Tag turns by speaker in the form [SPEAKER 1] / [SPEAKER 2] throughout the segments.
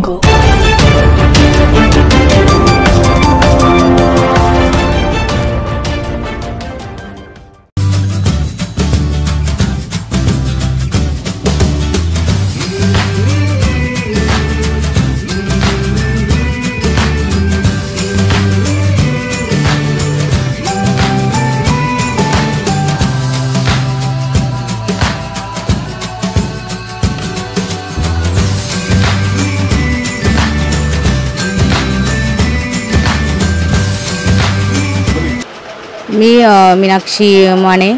[SPEAKER 1] jungle.
[SPEAKER 2] मी मीनाक्षी माने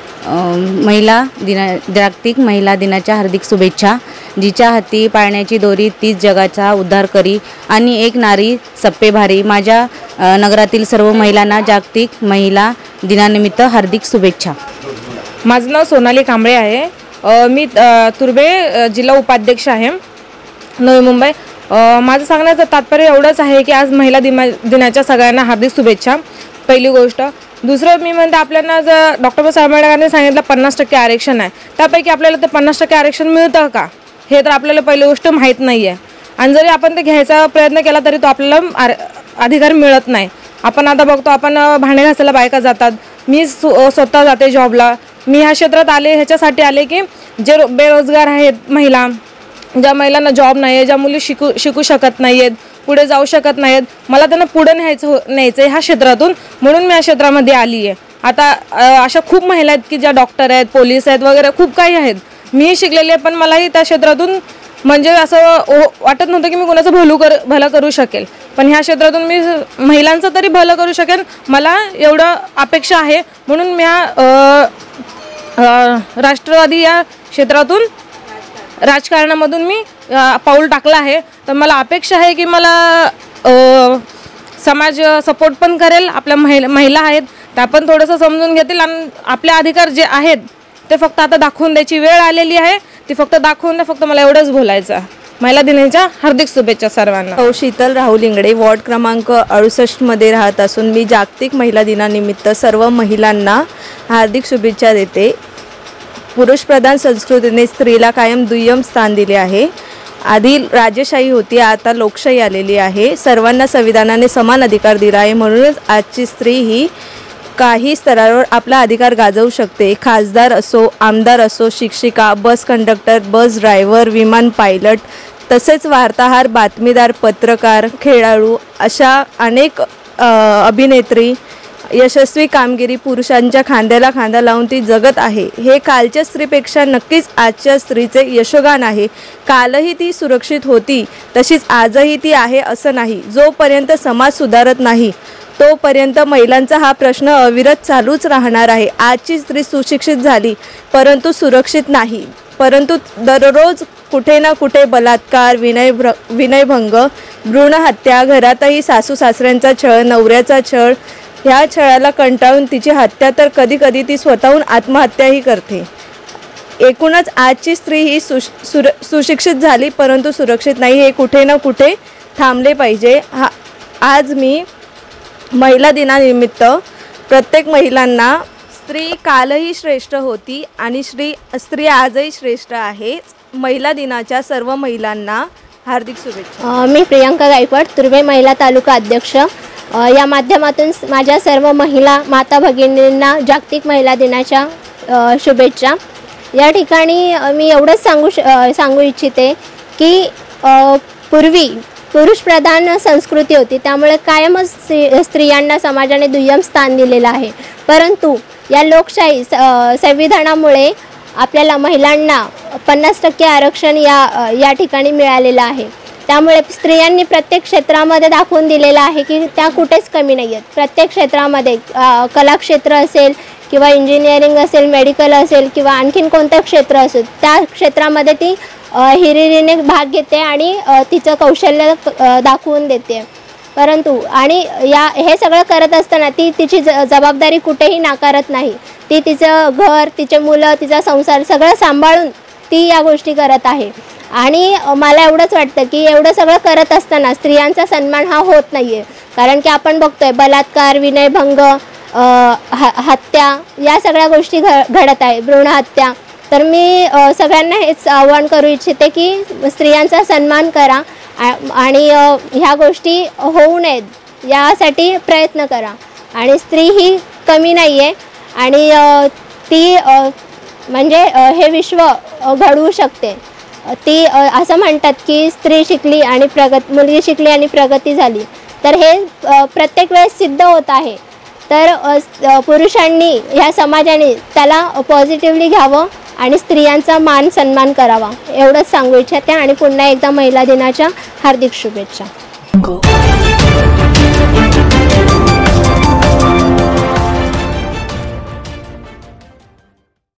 [SPEAKER 2] जागतिक महिला दिनाच्या हार्दिक शुभेच्छा। जिच्या हाती पाळण्याची दोरी तीच जगाचा उद्धार करी आणि एक नारी सप्पे भारी। माझ्या नगरातील सर्व महिलांना जागतिक महिला दिनानिमित्त हार्दिक शुभेच्छा।
[SPEAKER 3] माझं नाव सोनाली कांबळे आहे। मी तुर्भे जिल्हा उपाध्यक्ष आहे, नवी मुंबई। माझं सांगण्याचं तात्पर्य एवढंच आहे की आज महिला दिनाच्या सगळ्यांना हार्दिक शुभेच्छा, पहिली गोष्ट। दुसरं मी म्हणते, आपल्याला जर डॉक्टर बाबासाहेब आंबेडकरांनी सांगितलं 50% आरक्षण आहे, त्यापैकी आपल्याला ते 50% आरक्षण मिळतं का हे तर आपल्याला पहिली गोष्ट माहीत नाही आहे। आणि जरी आपण ते घ्यायचा प्रयत्न केला तरी तो आपल्याला अधिकार मिळत नाही। आपण आता बघतो, आपण भांडे घासायला बायका जातात, मी स्वतः जाते जॉबला। मी ह्या क्षेत्रात आले ह्याच्यासाठी आले की जे बेरोजगार आहेत महिला, ज्या महिलांना जॉब नाही आहे, ज्या मुली शिकू शकत नाही आहेत, पुढे जाऊ शकत नाहीत, मला त्यांना पुढे न्यायचं आहे ह्या क्षेत्रातून, म्हणून मी या क्षेत्रामध्ये आली आहे। आता अशा खूप महिला आहेत की ज्या डॉक्टर आहेत, पोलीस आहेत वगैरे खूप काही आहेत। मी शिकलेली आहे, पण मलाही त्या क्षेत्रातून म्हणजे असं वाटत नव्हतं की मी कोणाचं भलं करू शकेल, पण ह्या क्षेत्रातून मी महिलांचं तरी भलं करू शकेल, मला एवढं अपेक्षा आहे। म्हणून मी राष्ट्रवादी या क्षेत्रातून राजकारणामधून मी पाऊल टाकलं आहे। तर मला अपेक्षा आहे की मला समाज सपोर्ट पण करेल, आपल्या महिला आहेत त्या पण थोडंसं समजून घेतील आणि आपले अधिकार जे आहेत ते फक्त आता दाखवून द्यायची वेळ आलेली आहे, ती फक्त दाखवून द्या। फक्त मला एवढंच बोलायचं। महिला दिनाच्या हार्दिक शुभेच्छा सर्वांना।
[SPEAKER 4] शीतल राहुल इंगडे, वॉर्ड क्रमांक 68 मध्ये राहत असून मी जागतिक महिला दिनानिमित्त सर्व महिलांना हार्दिक शुभेच्छा देते। पुरुषप्रधान संस्कृतीने स्त्रीला कायम दुय्यम स्थान दिले आहे। आधी राजेशाही होती, आता लोकशाही आलेली आहे। सर्वांना संविधानाने समान अधिकार दिला आहे, म्हणूनच आजची स्त्री ही काही स्तरावर आपला अधिकार गाजवू शकते। खासदार असो, आमदार असो, शिक्षिका, बस कंडक्टर, बस ड्रायव्हर, विमान पायलट, तसेच वार्ताहर, बातमीदार, पत्रकार, खेळाडू अशा अनेक अभिनेत्री यशस्वी कामगिरी पुरुषांच्या खांद्याला खांदा लावून ती जगत आहे। हे कालच्या स्त्रीपेक्षा नक्कीच आजच्या स्त्रीचे यशोगान आहे। कालही ती सुरक्षित होती, तशीच आजही ती आहे असं नाही। जोपर्यंत समाज सुधारत नाही तोपर्यंत महिलांचा हा प्रश्न अविरत चालूच राहणार आहे। आजची स्त्री सुशिक्षित झाली परंतु सुरक्षित नाही, परंतु दररोज कुठे ना कुठे बलात्कार, विनयभंग, भ्रूण हत्या, घरातही सासू सासऱ्यांचा छळ, नवऱ्याचा छळ, ह्या छळाला कंटाळून तिची हत्या तर कधी कधी ती स्वतःहून आत्महत्याही करते। एकूणच आजची स्त्री ही सुशिक्षित झाली परंतु सुरक्षित नाही, हे कुठे ना कुठे थांबले पाहिजे। आज मी महिला दिनानिमित्त प्रत्येक महिलांना, स्त्री कालही श्रेष्ठ होती आणि स्त्री आजही श्रेष्ठ आहे। महिला दिनाच्या सर्व महिलांना हार्दिक शुभेच्छा।
[SPEAKER 5] मी प्रियांका गायकवाड, तुर्भे महिला तालुका अध्यक्ष। या माध्यमातून माझ्या सर्व महिला माता भगिनींना जागतिक महिला दिनाच्या शुभेच्छा। या ठिकाणी मी एवढंच सांगू इच्छिते की पूर्वी पुरुषप्रधान संस्कृती होती, त्यामुळे कायमच स्त्रियांना समाजाने दुय्यम स्थान दिलेलं आहे। परंतु या लोकशाही संविधानामुळे आपल्याला महिलांना 50% आरक्षण या ठिकाणी मिळालेलं आहे। त्यामुळे स्त्रियांनी प्रत्येक क्षेत्रामध्ये दाखवून दिलेलं आहे की त्या कुठेच कमी नाही आहेत। प्रत्येक क्षेत्रामध्ये कला क्षेत्र असेल किंवा इंजिनिअरिंग असेल, मेडिकल असेल किंवा आणखीन कोणतं क्षेत्र असेल, त्या क्षेत्रामध्ये ती हिरिरीने भाग घेते आणि तिचं कौशल्य दाखवून देते। परंतु आणि हे सगळं करत असताना ती तिची जबाबदारी कुठेही नाकारत नाही। ती तिचं घर, तिचे मुलं, तिचा संसार सगळं सांभाळून ती या गोष्टी करत आहे। आणि मला एवढंच वाटतं की एवढं सगळं करत असताना स्त्रियांचा सन्मान हा होत नाही आहे, कारण की आपण बघतोय बलात्कार, विनयभंग, हत्या या सगळ्या गोष्टी घडत आहे, भ्रूण हत्या। तर मी सगळ्यांना हेच आवाहन करू इच्छिते की स्त्रियांचा सन्मान करा आणि ह्या गोष्टी होऊ नयेत यासाठी प्रयत्न करा. आणि स्त्री ही कमी नाही आहे आणि ती म्हणजे हे विश्व घडवू शकते. ती असं म्हणतात की स्त्री शिकली आणि मुलगी शिकली आणि प्रगती झाली, तर हे प्रत्येक वेळेस सिद्ध होत आहे. तर पुरुषांनी ह्या समाजाने त्याला पॉझिटिव्हली घ्यावं आणि स्त्रियांचा मान सन्मान करावा एवढंच सांगू इच्छिते. आणि पुन्हा एकदा महिला दिनाच्या हार्दिक शुभेच्छा.